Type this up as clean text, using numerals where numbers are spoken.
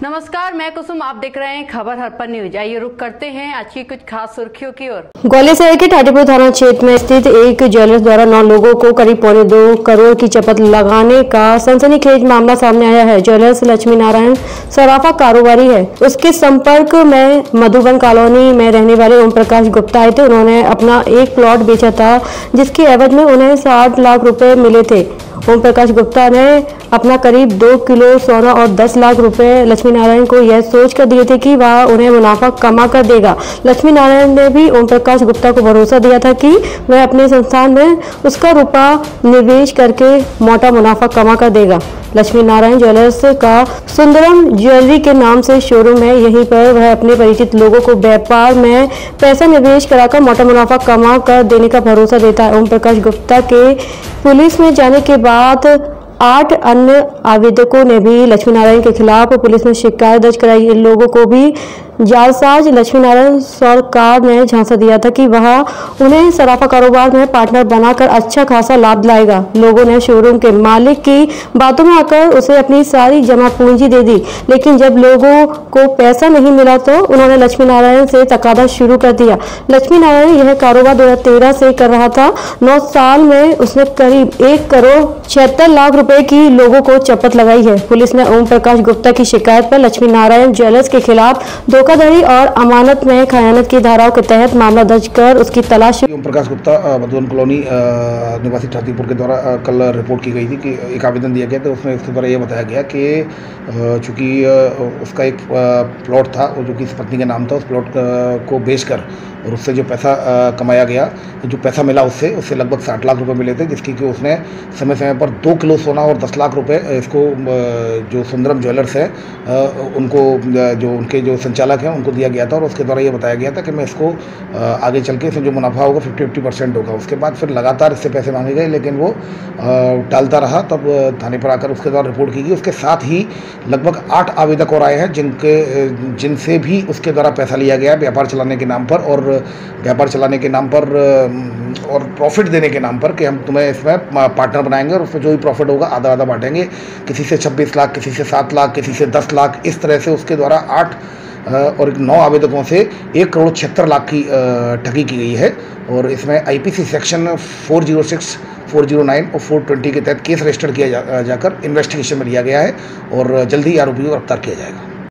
नमस्कार, मैं कुसुम। आप देख रहे हैं खबर हरपन न्यूज। आइए रुक करते हैं आज की कुछ खास सुर्खियों की ओर। ग्वालियर शहर के ठाटीपुर थाना क्षेत्र में स्थित एक ज्वेलर्स द्वारा 9 लोगों को करीब 2.25 करोड़ की चपत लगाने का सनसनीखेज मामला सामने आया है। ज्वेलर्स लक्ष्मी नारायण सराफा कारोबारी है। उसके संपर्क में मधुबन कॉलोनी में रहने वाले ओम प्रकाश गुप्ता आए थे। उन्होंने अपना एक प्लॉट बेचा था, जिसके एवज में उन्हें 60 लाख रुपए मिले थे। ओम प्रकाश गुप्ता ने अपना करीब 2 किलो सोना और 10 लाख रुपए लक्ष्मी नारायण को यह सोच कर दिए थे कि वह उन्हें मुनाफा कमा कर देगा। लक्ष्मी नारायण ने भी ओम प्रकाश गुप्ता को भरोसा दिया था कि वह अपने संस्थान में उसका रुपया निवेश करके मोटा मुनाफा कमा कर देगा। लक्ष्मी नारायण ज्वेलर्स का सुंदरम ज्वेलरी के नाम से शोरूम है। यहीं पर वह अपने परिचित लोगों को व्यापार में पैसा निवेश कराकर मोटा मुनाफा कमा कर देने का भरोसा देता है। ओम प्रकाश गुप्ता के पुलिस में जाने के बाद 8 अन्य आवेदकों ने भी लक्ष्मी नारायण के खिलाफ पुलिस में शिकायत दर्ज कराई। इन लोगों को भी जालसाज लक्ष्मी नारायण सरकार ने झांसा दिया था कि वह उन्हें सराफा कारोबार में पार्टनर बनाकर अच्छा खासा लाभ दिलाएगा। लोगों ने शोरूम के मालिक की बातों में आकर उसे अपनी सारी जमा पूंजी दे दी, लेकिन जब लोगों को पैसा नहीं मिला तो उन्होंने लक्ष्मी नारायण से तकादा शुरू कर दिया। लक्ष्मी नारायण यह कारोबार 2013 से कर रहा था। 9 साल में उसने करीब 1 करोड़ 76 लाख रुपए की लोगों को चपत लगाई है। पुलिस ने ओम प्रकाश गुप्ता की शिकायत पर लक्ष्मी नारायण ज्वेलर्स के खिलाफ धोखाधड़ी और अमानत में खयानत की धाराओं के तहत मामला दर्ज कर उसकी तलाश। ओम प्रकाश गुप्ता मधुबन कॉलोनी निवासी ठाटीपुर के द्वारा कल रिपोर्ट की गई थी कि एक आवेदन दिया गया था। उसमें उसके द्वारा ये बताया गया कि चूँकि उसका एक प्लॉट था जो कि इस पत्नी के नाम था, उस प्लॉट को बेचकर और उससे जो पैसा कमाया गया, जो पैसा मिला उससे लगभग 60 लाख रुपए मिले थे, जिसकी कि उसने समय समय पर 2 किलो सोना और 10 लाख रुपए इसको जो सुंदरम ज्वेलर्स है उनको जो उनके जो संचालक हैं उनको दिया गया था। और उसके द्वारा ये बताया गया था कि मैं इसको आगे चल के इसमें जो मुनाफा होगा 50% होगा। उसके बाद फिर लगातार इससे पैसे मांगे गए, लेकिन वो टालता रहा। तब थाने पर आकर उसके द्वारा रिपोर्ट की गई। उसके साथ ही लगभग 8 आवेदक और आए हैं जिनसे भी उसके द्वारा पैसा लिया गया व्यापार चलाने के नाम पर, और व्यापार चलाने के नाम पर और प्रॉफिट देने के नाम पर कि हम तुम्हें इसमें पार्टनर बनाएंगे और उसमें जो भी प्रॉफिट होगा आधा आधा बांटेंगे। किसी से 26 लाख, किसी से 7 लाख, किसी से 10 लाख, इस तरह से उसके द्वारा 8 और 9 आवेदकों से 1 करोड़ 76 लाख की ठगी की गई है। और इसमें IPC सेक्शन 406, 409 और 420 के तहत केस रजिस्टर किया जाकर इन्वेस्टिगेशन में लिया गया है और जल्दी आरोपी को गिरफ्तार किया जाएगा।